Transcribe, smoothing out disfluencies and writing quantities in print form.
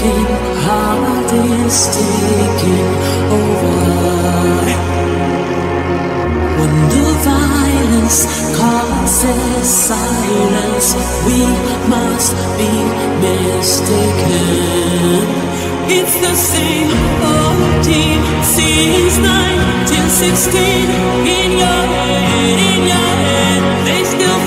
broken heart is taking over. When the violence causes silence, we must be mistaken. It's the same old team since 1916. In your head, they still